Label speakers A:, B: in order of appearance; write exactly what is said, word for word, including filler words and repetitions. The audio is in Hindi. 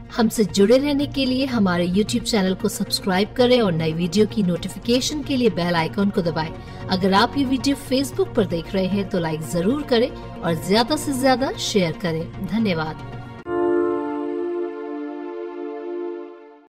A: हमसे जुड़े रहने के लिए हमारे यूट्यूब चैनल को सब्सक्राइब करें और नई वीडियो की नोटिफिकेशन के लिए बेल आइकॉन को दबाएं। अगर आप ये वीडियो फेसबुक पर देख रहे हैं तो लाइक जरूर करें और ज्यादा से ज्यादा शेयर करें। धन्यवाद।